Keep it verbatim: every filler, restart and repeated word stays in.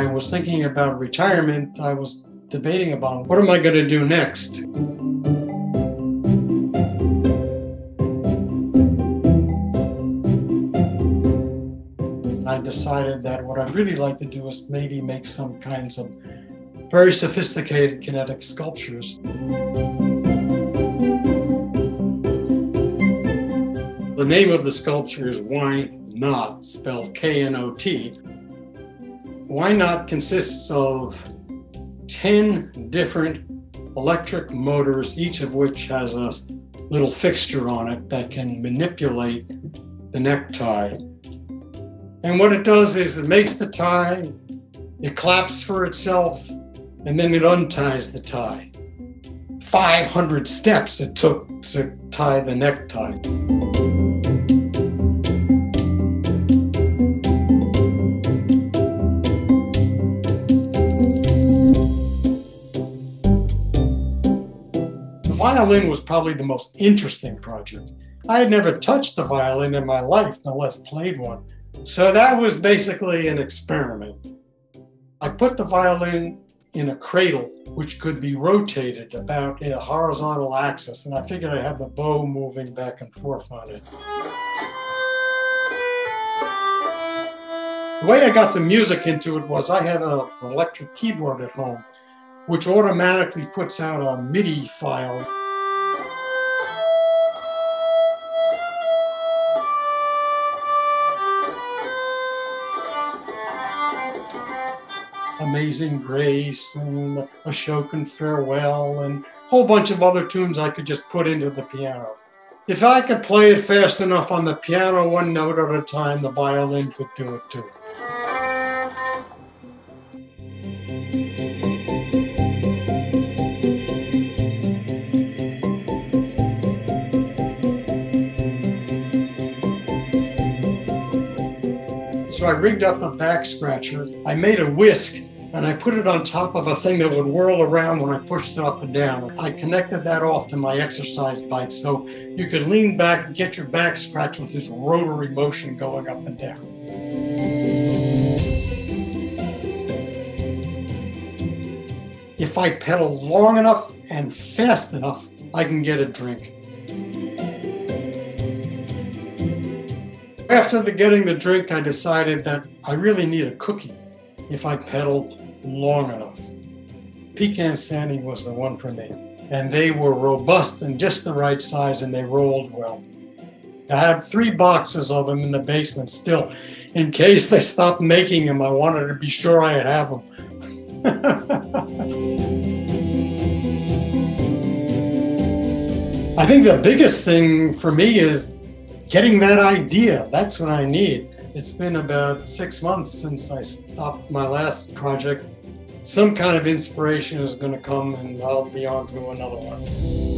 I was thinking about retirement, I was debating about what am I going to do next? I decided that what I'd really like to do is maybe make some kinds of very sophisticated kinetic sculptures. The name of the sculpture is Why Not, spelled K N O T. Why Not consists of ten different electric motors, each of which has a little fixture on it that can manipulate the necktie. And what it does is it makes the tie, it claps for itself, and then it unties the tie. five hundred steps it took to tie the necktie. The violin was probably the most interesting project. I had never touched the violin in my life, no less played one. So that was basically an experiment. I put the violin in a cradle, which could be rotated about a horizontal axis, and I figured I'd have the bow moving back and forth on it. The way I got the music into it was I had a, an electric keyboard at home, which automatically puts out a MIDI file. Amazing Grace and Ashokan Farewell and a whole bunch of other tunes I could just put into the piano. If I could play it fast enough on the piano one note at a time, the violin could do it too. So I rigged up a back scratcher. I made a whisk and I put it on top of a thing that would whirl around when I pushed it up and down. I connected that off to my exercise bike so you could lean back and get your back scratched with this rotary motion going up and down. If I pedal long enough and fast enough, I can get a drink. After the getting the drink, I decided that I really need a cookie if I pedaled long enough. Pecan Sandy was the one for me. And they were robust and just the right size, and they rolled well. I have three boxes of them in the basement still. In case they stopped making them, I wanted to be sure I'd have them. I think the biggest thing for me is getting that idea. That's what I need. It's been about six months since I stopped my last project. Some kind of inspiration is going to come and I'll be on to another one.